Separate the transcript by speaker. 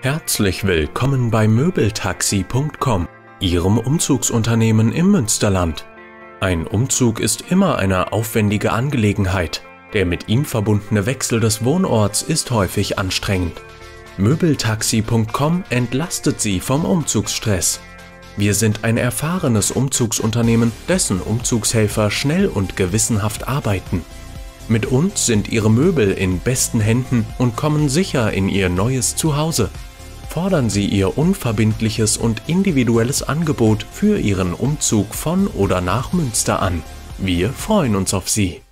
Speaker 1: Herzlich willkommen bei Möbeltaxi.com, Ihrem Umzugsunternehmen im Münsterland. Ein Umzug ist immer eine aufwendige Angelegenheit. Der mit ihm verbundene Wechsel des Wohnorts ist häufig anstrengend. Möbeltaxi.com entlastet Sie vom Umzugsstress. Wir sind ein erfahrenes Umzugsunternehmen, dessen Umzugshelfer schnell und gewissenhaft arbeiten. Mit uns sind Ihre Möbel in besten Händen und kommen sicher in Ihr neues Zuhause. Fordern Sie Ihr unverbindliches und individuelles Angebot für Ihren Umzug von oder nach Münster an. Wir freuen uns auf Sie.